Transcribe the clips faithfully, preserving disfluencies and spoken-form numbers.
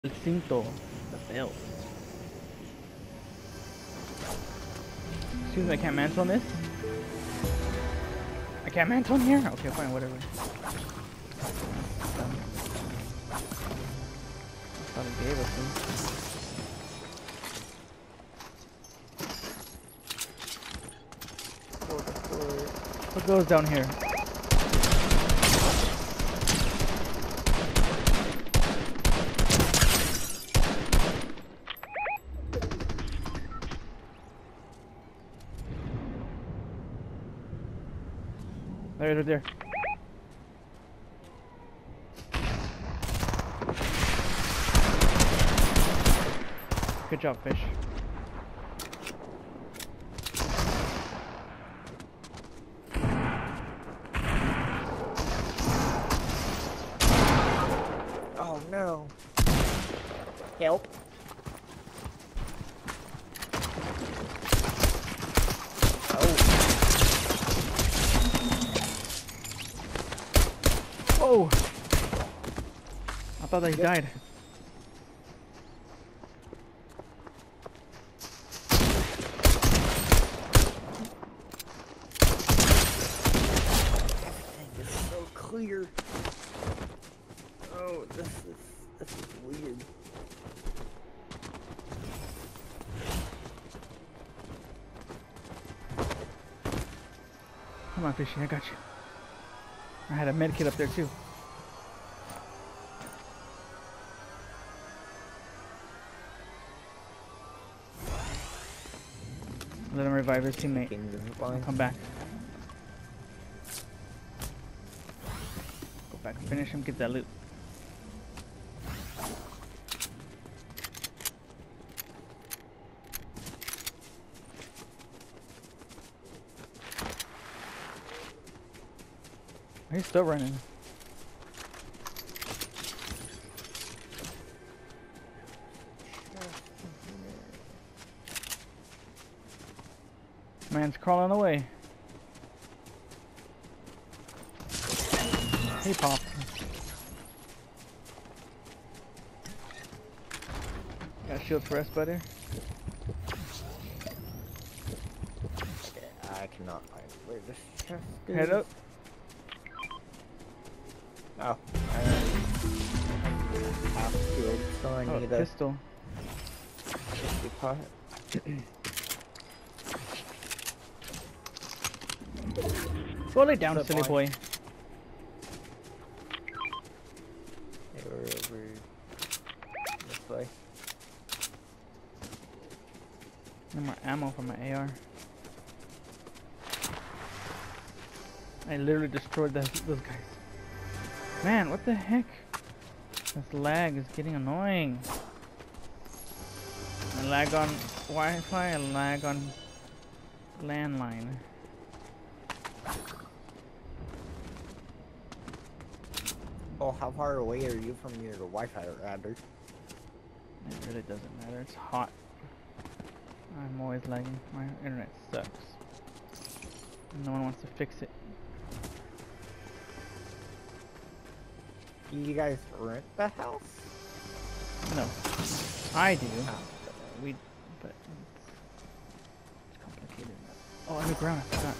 El cinto, the belt. Excuse me, I can't mantle on this? I can't mantle on here? Okay, fine, whatever. Um, I thought it gave us some. What goes down here? There, there, there. Good job, fish. Oh no. Help. Oh! I thought that he died. Everything is so clear. Oh, this is this is weird. Come on, Fishy, I got you. I had a med kit up there too. Let him revive his teammate. I'll come back. Go back, finish him, get that loot. He's still running. Man's crawling away. He popped. Got shield for us, buddy. Yeah, I cannot find where this chest is. Head up. Oh, I have shield, so I Oh, need a pistol. fifty pot. Go lay down, Flip silly line. boy. They were over this way. No more ammo for my A R. I literally destroyed that, those guys. Man, what the heck? This lag is getting annoying. I lag on Wi-Fi, I lag on landline. Oh, how far away are you from your Wi-Fi router? It really doesn't matter, it's hot. I'm always lagging. My internet sucks. No one wants to fix it. Do you guys rent the house? No. I do. Oh. We, but it's, it's complicated. Oh, underground, I forgot.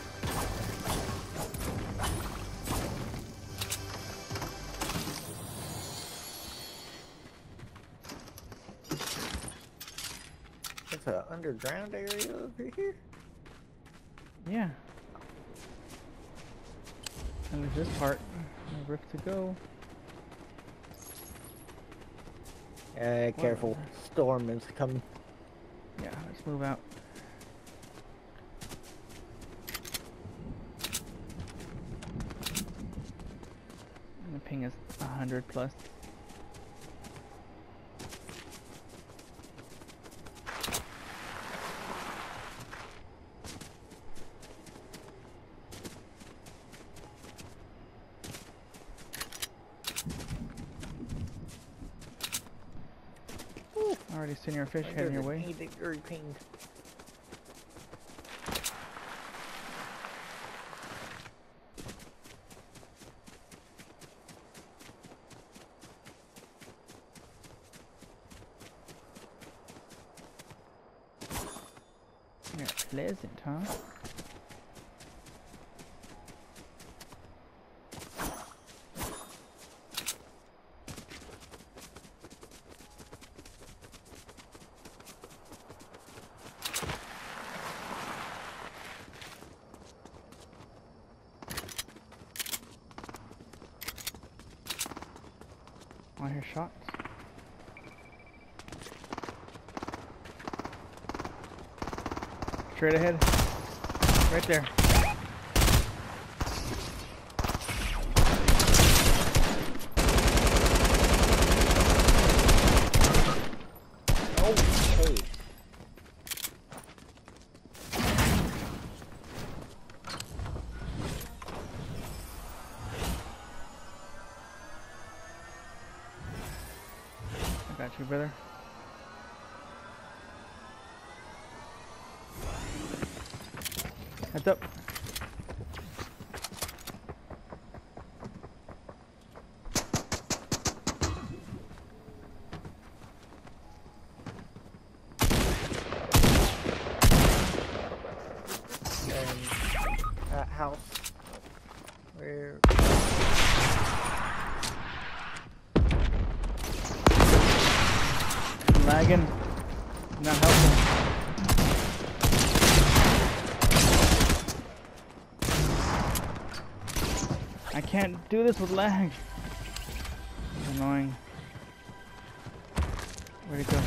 There's an underground area over here? Yeah. And there's this part. No rift to go. Uh, careful. Storm is coming. Yeah, let's move out. And the ping is a hundred plus. Already seen your fish heading your way. Degree ping. Yeah, pleasant, huh? I hear shots. Straight ahead. Right there. Okay. I got you, brother. Heads up. And that house. Where? I'm lagging. Not helping. I can't do this with lag. It's annoying. Where'd it go?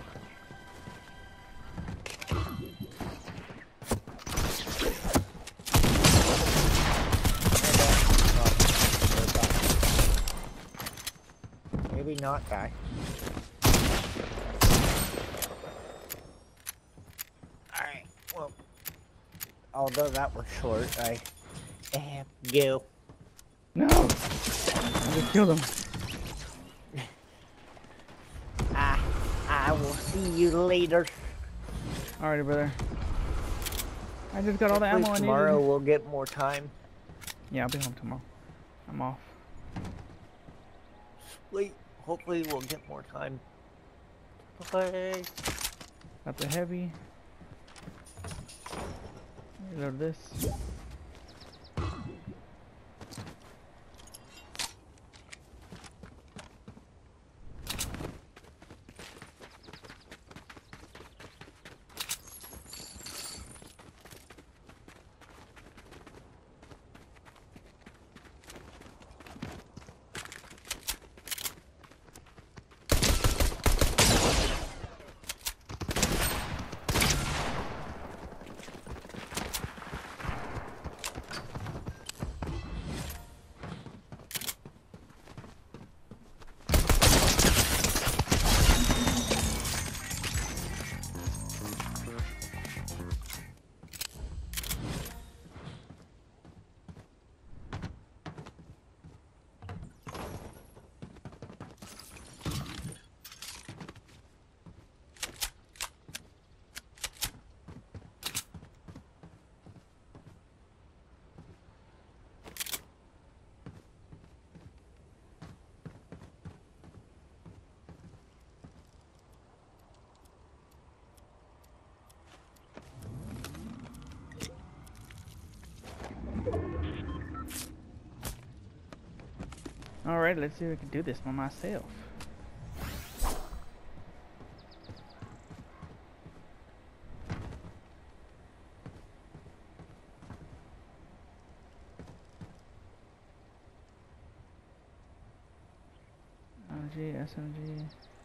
Maybe not die. Alright, well, although that was short, I am go. No! I just killed him. Ah, I will see you later. Alrighty, brother. I just got all the Hopefully ammo I tomorrow needed. we'll get more time. Yeah, I'll be home tomorrow. I'm off. Sweet. Hopefully we'll get more time. Okay. Got the heavy. Reload this. Alright, let's see if we can do this by myself. M G, S M G.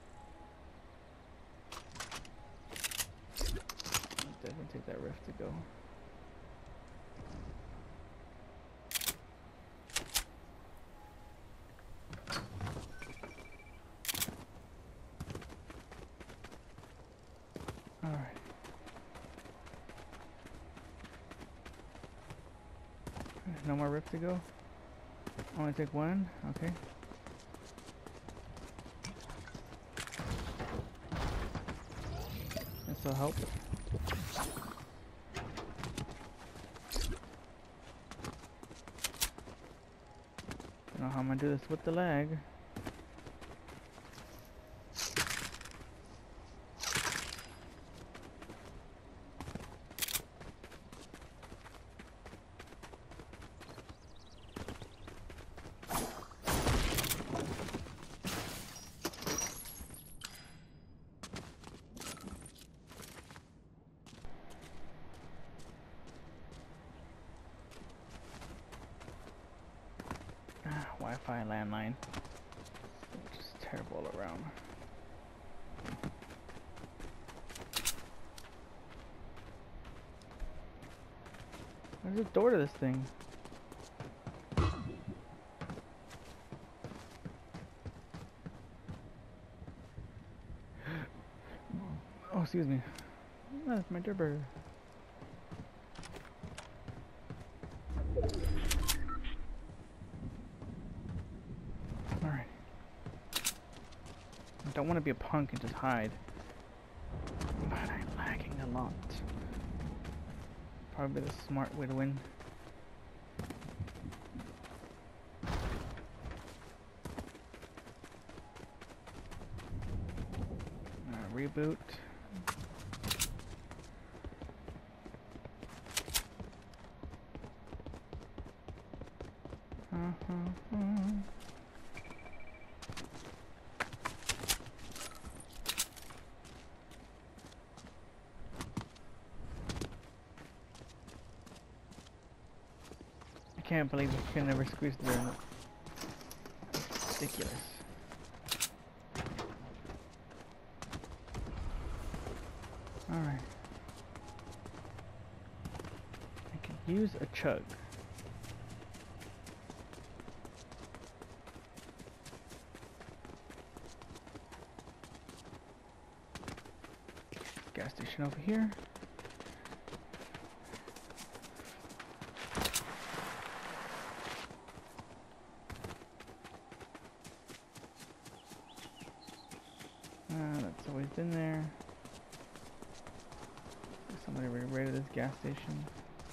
Definitely take that rift to go. Alright. No more rift to go? Only take one? Okay. This will help. Don't know how I'm gonna do this with the lag. Wi-Fi landline, which is terrible all around. There's a door to this thing. Oh, excuse me. That's my derber. Alright. I don't want to be a punk and just hide. But I'm lagging a lot. Probably the smart way to win. Uh, reboot. I can't believe we can never squeeze the remote. Ridiculous. Alright. I can use a chug. Gas station over here. Uh, that's always been there. Somebody raided this gas station.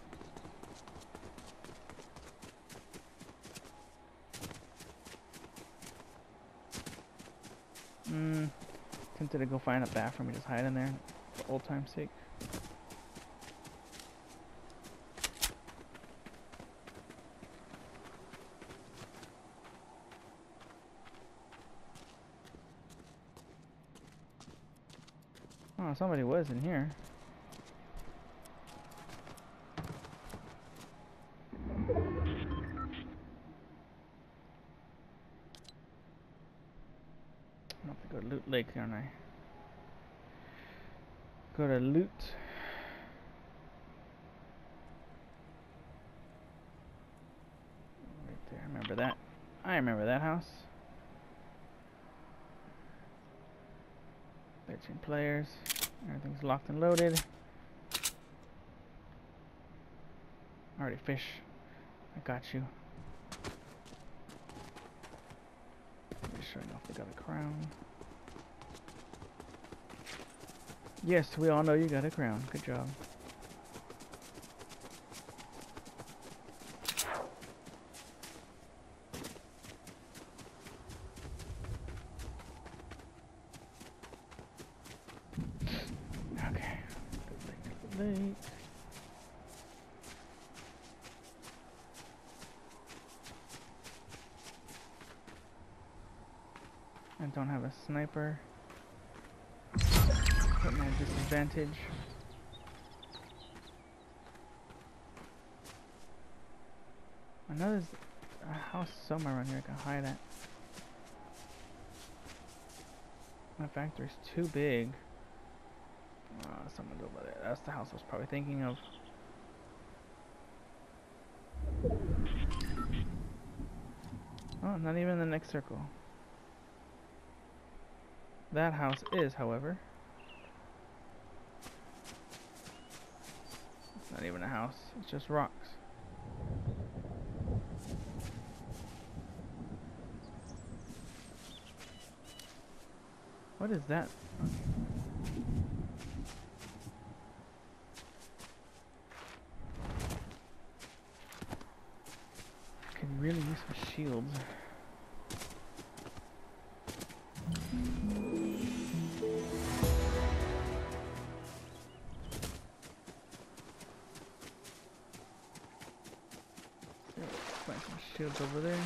Hmm. Tempted to go find a bathroom and just hide in there for old time's sake. Oh, somebody was in here. I have to go to Loot Lake, aren't I? Go to Loot. Right there, I remember that. I remember that house. thirteen players. Everything's locked and loaded. Alrighty, fish. I got you. Just showing off they got a crown. Yes, we all know you got a crown. Good job. Okay. Late. I don't have a sniper. Put me at a disadvantage. I know there's a house somewhere around here I can hide at. My factory's too big. Uh, someone's over there. That's the house I was probably thinking of. Oh, not even in the next circle. That house is, however. It's not even a house, it's just rocks. What is that? I could really use some shields. Shields over there.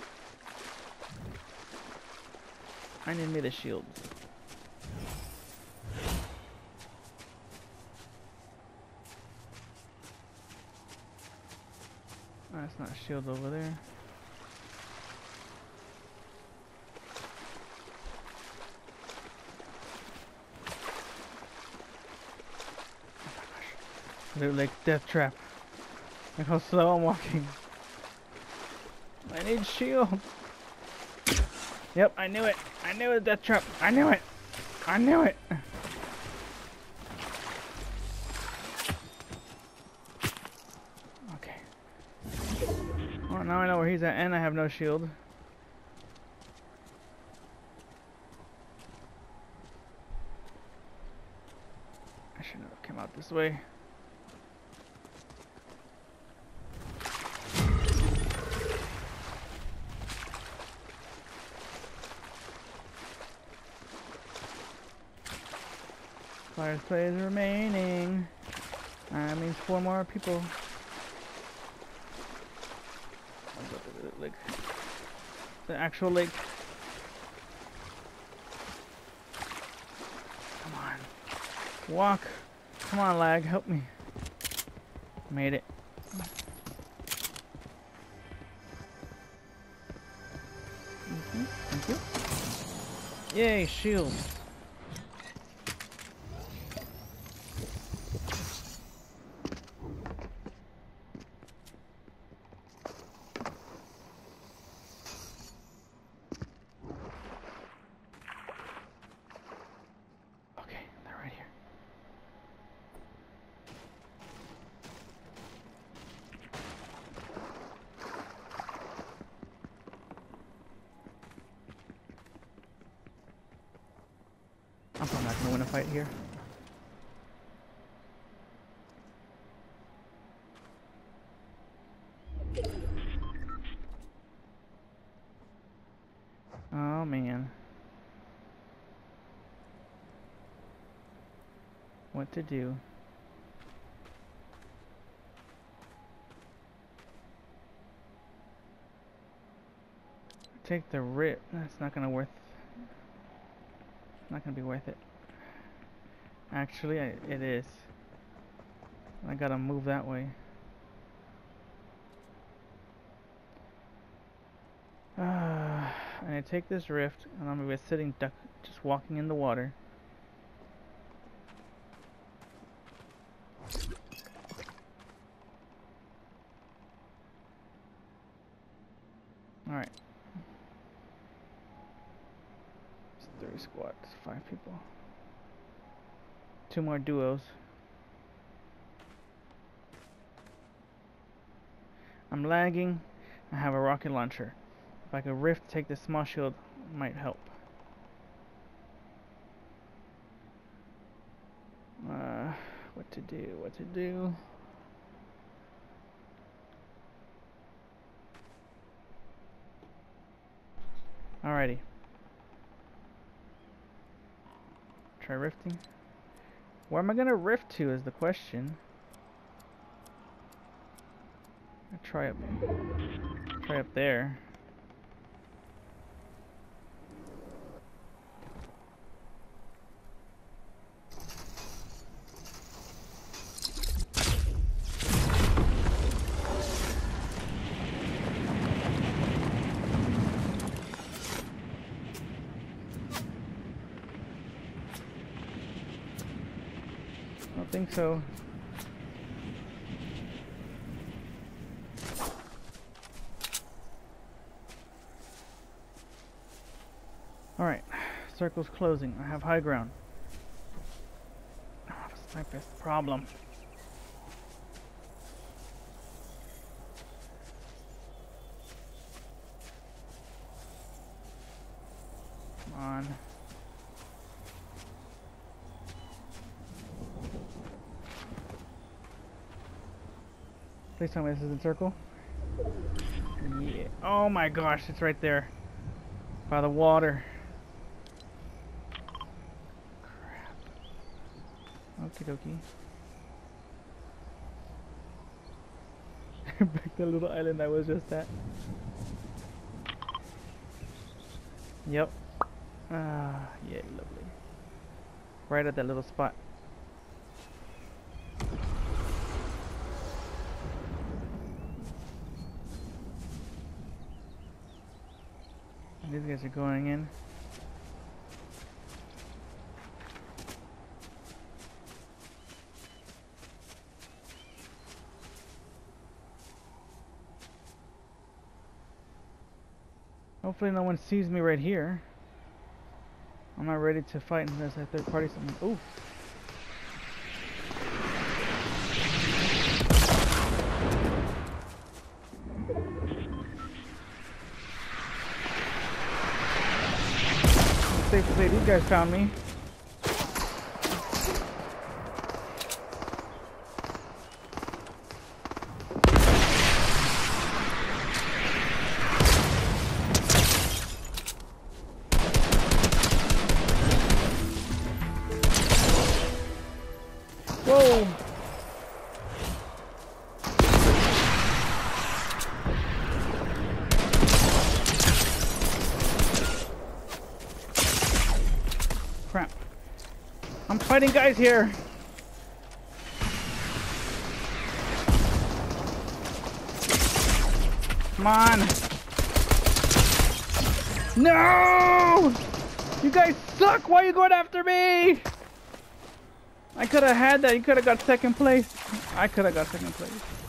I need me the shields. That's not a shield over there. Loot Lake death trap. Look how slow I'm walking. I need shield. Yep, I knew it. I knew it, death trap. I knew it. I knew it. Okay. Well, now I know where he's at, and I have no shield. I shouldn't have come out this way. Fireplace remaining. That means four more people. I'll go to the lake. The actual lake. Come on. Walk. Come on, lag. Help me. Made it. Mm-hmm. Thank you. Yay, shield. I'm probably not gonna win a fight here. Oh man. What to do? Take the rip. That's not gonna worth. Not gonna be worth it. Actually, I, it is. I gotta move that way. Uh, I'm gonna take this rift, and I'm gonna be sitting duck, just walking in the water. All right. It's three squads, five people. Two more duos. I'm lagging. I have a rocket launcher. If I could rift, take the small shield, might help. Uh, what to do? What to do? Alrighty. Try rifting. Where am I gonna rift to is the question. I'll try up try up there. I don't think so. Alright, circle's closing. I have high ground. Oh, that's my best problem. Come on. Please tell me this isn't circle. Yeah. Oh my gosh, it's right there. By the water. Crap. Okie dokie. Back to the little island I was just at. Yep. Ah, yeah, lovely. Right at that little spot. These guys are going in. Hopefully no one sees me right here. I'm not ready to fight unless I third party someone. Ooh. It's safe to say these guys found me. Whoa! Crap. I'm fighting guys here. Come on. No! You guys suck! Why are you going after me? I could have had that. You could have got second place. I could have got second place.